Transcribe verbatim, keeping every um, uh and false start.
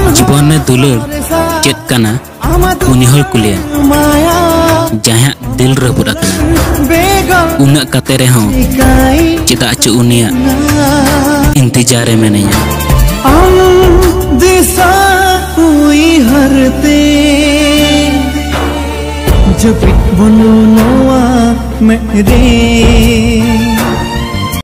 जीवन में दुलर चेक कना उनी हर कुलिया जहाँ दिल रबुद उना कते रहो चेदा चु उनिया इंतजार में नहीं दिशा हुई हरते जब बनो नवा मेरे